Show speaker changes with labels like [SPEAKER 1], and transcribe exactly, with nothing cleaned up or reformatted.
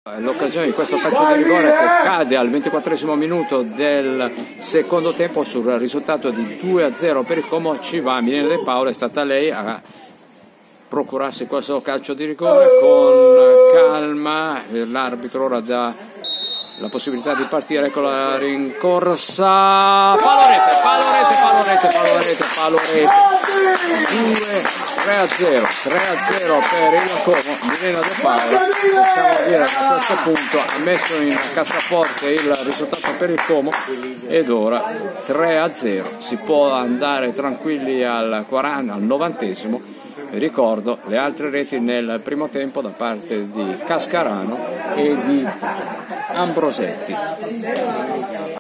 [SPEAKER 1] L'occasione di questo calcio di rigore che cade al ventiquattresimo minuto del secondo tempo sul risultato di due a zero per il Como. Ci va Milena De Paola, è stata lei a procurarsi questo calcio di rigore con calma. L'arbitro ora dà la possibilità di partire con la rincorsa. Palorete, palorete, palorete, palorete, palorete. due tre a zero, tre a zero per il Como. Milena De Paola, possiamo dire che a questo punto ha messo in cassaforte il risultato per il Como ed ora tre a zero. Si può andare tranquilli al quaranta, al novantesimo. Ricordo le altre reti nel primo tempo da parte di Cascarano e di Ambrosetti.